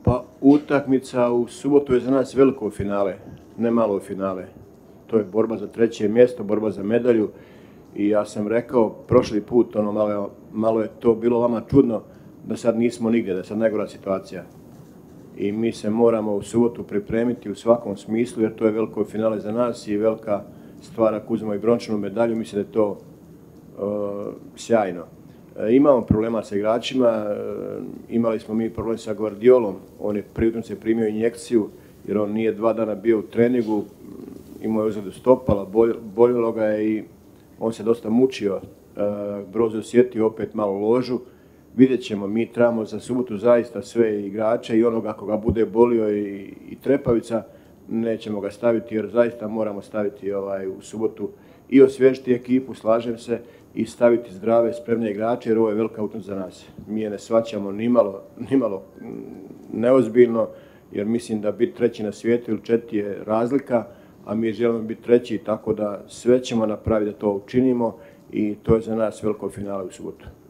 Pa utakmica u subotu je za nas veliko finale, ne malo finale. To je borba za treće mjesto, borba za medalju. I ja sam rekao prošli put, malo je to bilo vama čudno da sad nismo nigdje, da je sad najgora situacija. I mi se moramo u subotu pripremiti u svakom smislu jer to je veliko finale za nas i velika stvar ako uzmemo i brončanu medalju, mislim da je to sjajno. Imamo problema sa igračima, imali smo mi problem sa Guardiolom, on je prije utakmice primio injekciju jer on nije 2 dana bio u treningu, imao je ozljedu stopala, boljelo ga je i on se dosta mučio. Brozo osjetio opet malo ložu. Vidjet ćemo, mi trebamo za subotu zaista sve igrače i onoga ako ga bude bolio i trepavica, nećemo ga staviti jer zaista moramo staviti u subotu i osvježiti ekipu, slažem se, i staviti zdrave, spremne igrače jer ovo je velika utakmica za nas. Mi je ne shvaćamo nimalo neozbiljno jer mislim da biti treći na svijetu ili 4 je razlika, a mi želimo biti treći, tako da sve ćemo napraviti da to učinimo i to je za nas veliko finale u subotu.